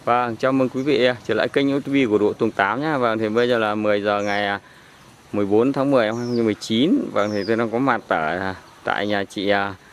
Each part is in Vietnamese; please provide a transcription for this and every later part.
Vâng, chào mừng quý vị trở lại kênh YouTube của Đồ Tùng 8 nhá. Vâng, thì bây giờ là 10 giờ ngày 14 tháng 10 năm 2019. Vâng, thì tôi đang có mặt ở tại nhà chị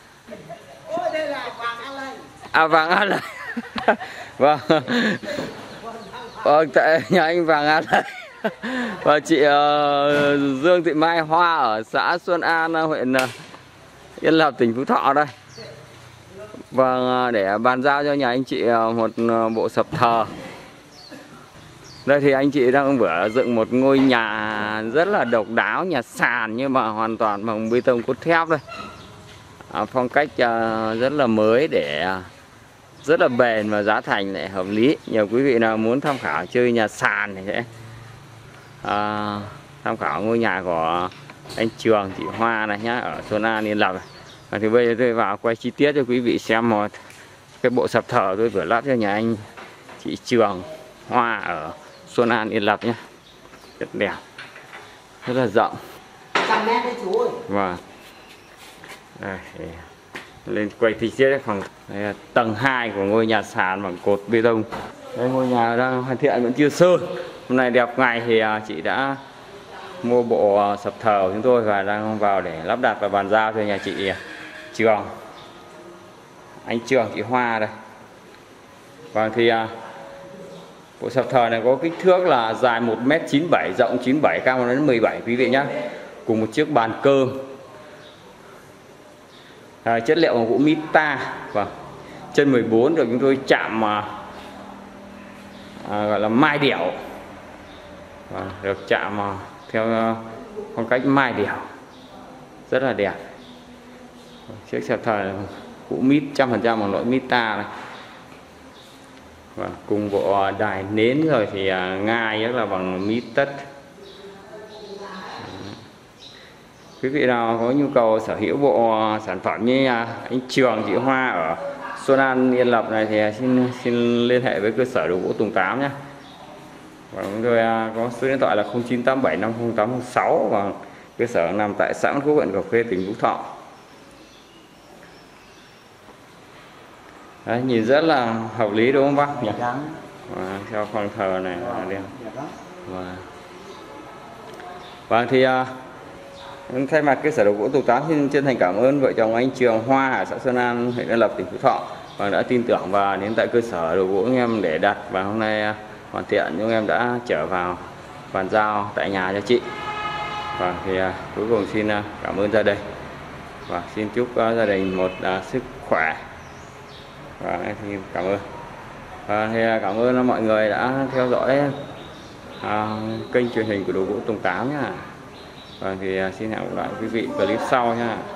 Vàng An Lợi. Vâng. Vâng, tại nhà anh Vàng An Lợi. Và chị Dương Thị Mai Hoa ở xã Xuân An, huyện Yên Lập, tỉnh Phú Thọ đây. Vâng, để bàn giao cho nhà anh chị một bộ sập thờ. Đây thì anh chị đang vừa dựng một ngôi nhà rất là độc đáo, nhà sàn nhưng mà hoàn toàn bằng bê tông cốt thép đây. Phong cách rất là mới, để rất là bền và giá thành lại hợp lý. Nhiều quý vị nào muốn tham khảo chơi nhà sàn thì sẽ tham khảo ngôi nhà của anh Trường, chị Hoa này nhá, ở Xuân An, Yên Lập này. Thì bây giờ tôi vào quay chi tiết cho quý vị xem một cái bộ sập thờ tôi vừa lắp cho nhà anh chị Trường Hoa ở Xuân An, Yên Lập nhé. Rất đẹp, rất là rộng. 100 mét đấy chú ơi. Vâng. Đây, lên quay chi tiết phòng tầng 2 của ngôi nhà sàn bằng cột bê tông. Đây, ngôi nhà đang hoàn thiện, vẫn chưa sơn. Hôm nay đẹp ngày thì chị đã mua bộ sập thờ của chúng tôi và đang vào để lắp đặt và bàn giao cho nhà chị Trường, anh Trường, chị Hoa đây. Vâng, thì bộ sập thờ này có kích thước là dài 1m97, rộng 97, cao đến 17 quý vị nhé. Cùng một chiếc bàn cơm. Chất liệu bằng gỗ mita. Vâng. Chân 14 được chúng tôi chạm gọi là mai đẻo. Vâng, được chạm theo phong cách mai đẻo. Rất là đẹp. Chiếc sập thờ gỗ mít 100% bằng loại mita này. Và cùng bộ đài nến rồi thì ngai rất là bằng mít tất. Quý vị nào có nhu cầu sở hữu bộ sản phẩm như anh Trường, chị Hoa ở Xuân An, Yên Lập này thì xin liên hệ với cơ sở đồ gỗ Tùng 8 nhé. Và chúng tôi có số điện thoại là 0987 50806 và cơ sở nằm tại xã An Quốc, huyện Cẩm Khê, tỉnh Phú Thọ. Đấy, nhìn rất là hợp lý đúng không bác nhỉ? Theo phòng thờ này là đẹp. Vâng, thì thay mặt cơ sở đồ gỗ Tùng 8 xin chân thành cảm ơn vợ chồng anh Trường Hoa ở xã Xuân An, huyện Yên Lập, tỉnh Phú Thọ và đã tin tưởng và đến tại cơ sở đồ gỗ chúng em để đặt, và hôm nay hoàn thiện chúng em đã trở vào bàn giao tại nhà cho chị. Và thì cuối cùng xin cảm ơn gia đình và xin chúc gia đình một sức khỏe. Và thì cảm ơn. Và thì cảm ơn mọi người đã theo dõi kênh truyền hình của đồ gỗ Tùng 8 nhá. Và thì xin hẹn gặp lại quý vị clip sau nha.